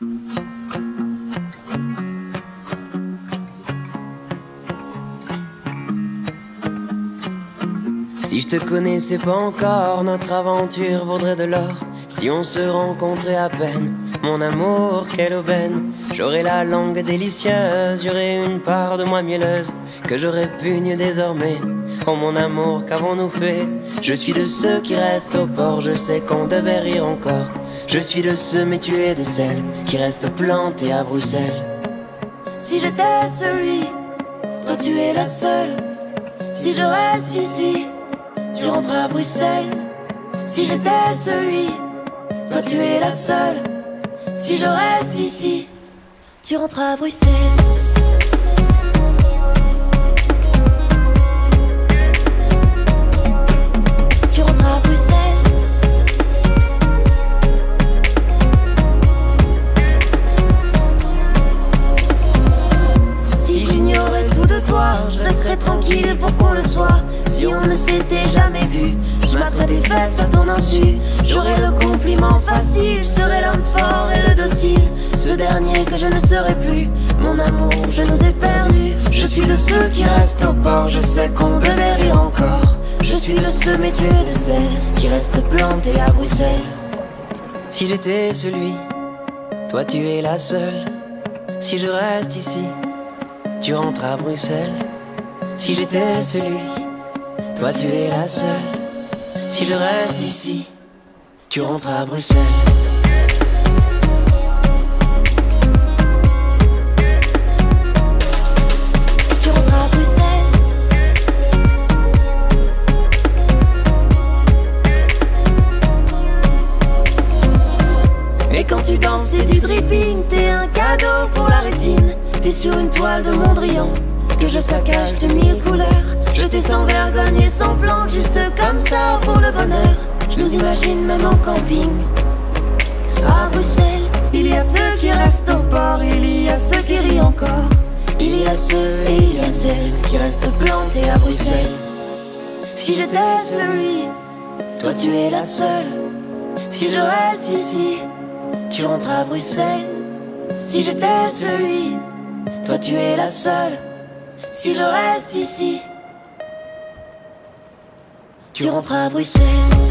Si je te connaissais pas encore, notre aventure vaudrait de l'or. Si on se rencontrait à peine, mon amour, quelle aubaine. J'aurais la langue délicieuse, j'aurais une part de moi mielleuse que je répugne désormais. Oh mon amour, qu'avons-nous fait? Je suis de ceux qui restent au port, je sais qu'on devait rire encore. Je suis de ceux, mais tu es de celles qui restent plantées à Bruxelles. Si j'étais celui, toi tu es la seule. Si je reste ici, tu rentres à Bruxelles. Si j'étais celui, toi tu es la seule. Si je reste ici, tu rentres à Bruxelles. Tu rentres à Bruxelles. Si j'ignorais tout de toi, je resterais tranquille pour qu'on le soit. Si on ne s'était jamais vu, je battrais des fesses à ton insu. J'aurais le compliment facile, je serais l'homme fort et le docile. Ce dernier que je ne serai plus, mon amour, je nous ai perdus. Je suis de ceux qui restent au port, je sais qu'on devait rire encore. Je suis de ceux, mais tu es de celles qui restent plantées à Bruxelles. Si j'étais celui, toi tu es la seule. Si je reste ici, tu rentres à Bruxelles. Si j'étais celui, toi tu es la seule. Si je reste ici, tu rentres à Bruxelles. Tu rentres à Bruxelles. Et quand tu danses c'est du dripping, t'es un cadeau pour la rétine. T'es sur une toile de Mondrian que je saccage de 1000 couleurs. Je t'ai sans vergogne et sans plan, juste comme ça pour le bonheur. Je nous imagine même en camping. À Bruxelles, il y a ceux qui restent au port, il y a ceux qui rient encore. Il y a ceux et il y a celles qui restent plantés à Bruxelles. Si j'étais celui, toi tu es la seule. Si je reste ici, tu rentres à Bruxelles. Si j'étais celui, toi tu es la seule. Si je reste ici, tu rentres à Bruxelles.